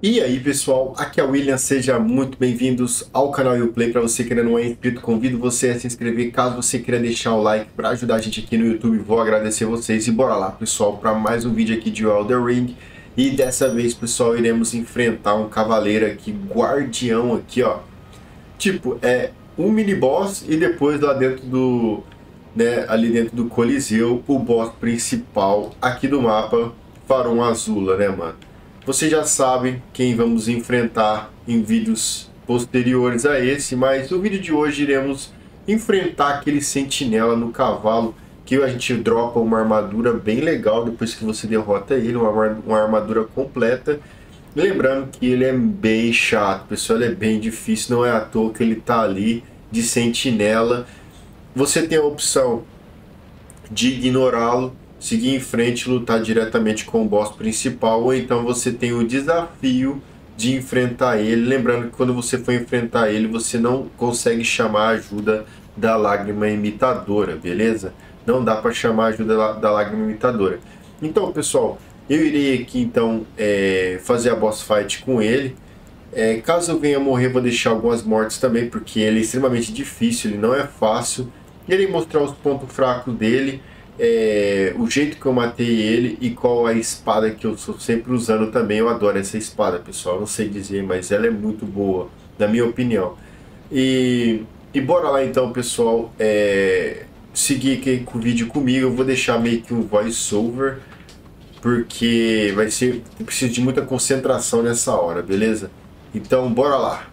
E aí pessoal, aqui é o William, sejam muito bem-vindos ao canal Uplay. Para você que ainda não é inscrito, convido você a se inscrever caso você queira deixar o like para ajudar a gente aqui no YouTube. Vou agradecer vocês e bora lá pessoal para mais um vídeo aqui de Elden Ring. E dessa vez pessoal, iremos enfrentar um cavaleiro aqui, guardião aqui ó. Tipo, é um mini boss e depois lá dentro do, né, ali dentro do Coliseu, o boss principal aqui do mapa, Farum Azula, né mano? Vocês já sabem quem vamos enfrentar em vídeos posteriores a esse, mas no vídeo de hoje iremos enfrentar aquele sentinela no cavalo, que a gente dropa uma armadura bem legal depois que você derrota ele, uma armadura completa. Lembrando que ele é bem chato, pessoal, ele é bem difícil, não é à toa que ele tá ali de sentinela. Você tem a opção de ignorá-lo, seguir em frente e lutar diretamente com o boss principal, ou então você tem o desafio de enfrentar ele. Lembrando que quando você for enfrentar ele, você não consegue chamar a ajuda da lágrima imitadora, beleza? Não dá para chamar a ajuda da lágrima imitadora. Então, pessoal, eu irei aqui então fazer a boss fight com ele. Caso eu venha morrer, vou deixar algumas mortes também, porque ele é extremamente difícil, ele não é fácil. Irei mostrar os pontos fracos dele, o jeito que eu matei ele e qual a espada que eu estou sempre usando também. Eu adoro essa espada, pessoal, não sei dizer, mas ela é muito boa, na minha opinião. E bora lá então, pessoal, seguir aqui com o vídeo comigo. Eu vou deixar meio que um voice-over, porque eu preciso de muita concentração nessa hora, beleza? Então, bora lá!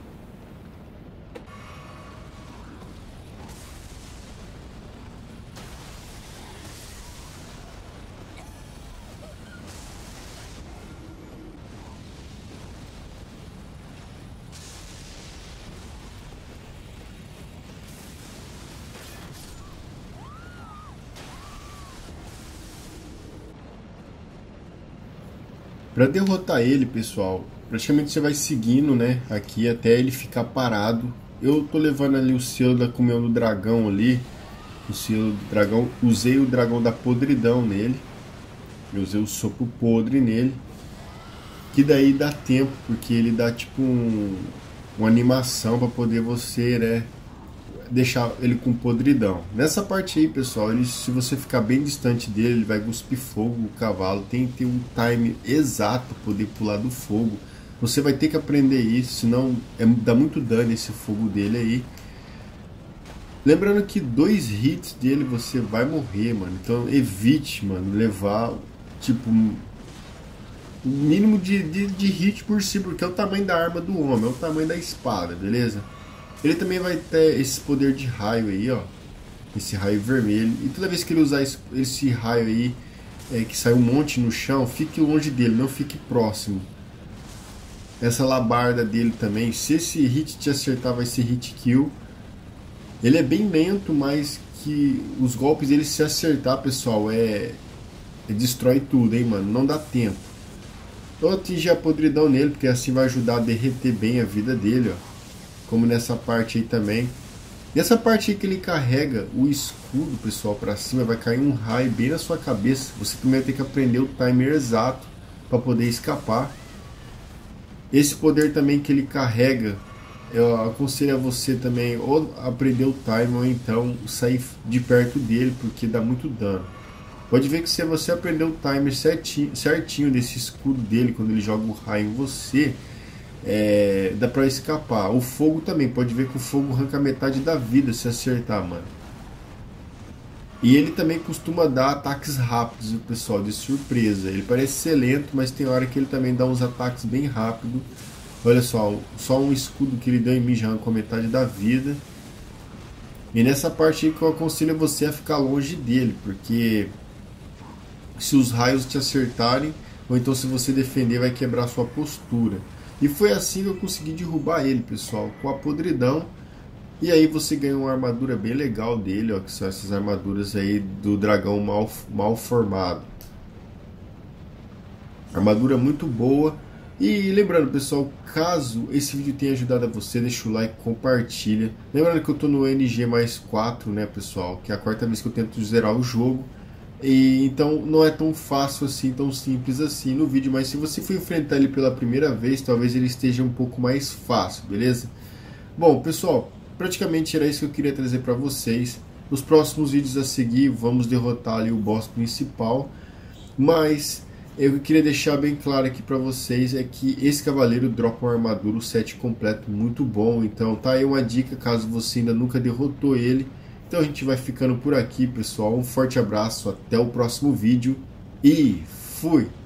Para derrotar ele, pessoal, praticamente você vai seguindo, né, aqui até ele ficar parado. Eu tô levando ali o selo da comunhão do dragão ali, o selo do dragão. Usei o dragão da podridão nele, eu usei o sopro podre nele, que daí dá tempo, porque ele dá tipo uma animação para poder você, né, deixar ele com podridão. Nessa parte aí, pessoal, se você ficar bem distante dele, ele vai cuspir fogo. O cavalo tem que ter um time exato para poder pular do fogo. Você vai ter que aprender isso, senão dá muito dano esse fogo dele aí. Lembrando que 2 hits dele você vai morrer, mano. Então evite, mano, levar tipo o mínimo de hit por si, porque é o tamanho da arma do homem, é o tamanho da espada, beleza? Ele também vai ter esse poder de raio aí, ó. Esse raio vermelho. E toda vez que ele usar esse raio aí, que sai um monte no chão, fique longe dele, não fique próximo. Essa labarda dele também, se esse hit te acertar, vai ser hit kill. Ele é bem lento, mas que os golpes dele, se acertar, pessoal, destrói tudo, hein, mano. Não dá tempo. Eu atingi a podridão nele, porque assim vai ajudar a derreter bem a vida dele, ó. Como nessa parte aí também. Nessa parte aí que ele carrega o escudo, pessoal, pra cima, vai cair um raio bem na sua cabeça. Você primeiro tem que aprender o timer exato para poder escapar. Esse poder também que ele carrega, eu aconselho a você também ou aprender o timer ou então sair de perto dele, porque dá muito dano. Pode ver que se você aprender o timer certinho desse escudo dele, quando ele joga o raio em você, dá pra escapar. O fogo também, pode ver que o fogo arranca metade da vida se acertar, mano. E ele também costuma dar ataques rápidos, pessoal, de surpresa. Ele parece ser lento, mas tem hora que ele também dá uns ataques bem rápido. Olha só um escudo que ele deu em mim já arrancou metade da vida. E nessa parte aí que eu aconselho você a ficar longe dele, porque se os raios te acertarem, ou então se você defender, vai quebrar sua postura. E foi assim que eu consegui derrubar ele, pessoal, com a podridão. E aí você ganha uma armadura bem legal dele, ó, que são essas armaduras aí do dragão mal formado. Armadura muito boa. E lembrando, pessoal, caso esse vídeo tenha ajudado a você, deixa o like, compartilha. Lembrando que eu tô no NG+4, né, pessoal, que é a 4ª vez que eu tento zerar o jogo. E então não é tão fácil assim, tão simples assim no vídeo, mas se você for enfrentar ele pela primeira vez, talvez ele esteja um pouco mais fácil, beleza? Bom, pessoal, praticamente era isso que eu queria trazer para vocês. Nos próximos vídeos a seguir, vamos derrotar ali o boss principal, mas eu queria deixar bem claro aqui para vocês é que esse cavaleiro dropa uma armadura, o set completo, muito bom. Então tá aí uma dica caso você ainda nunca derrotou ele. Então a gente vai ficando por aqui, pessoal. Um forte abraço, até o próximo vídeo e fui!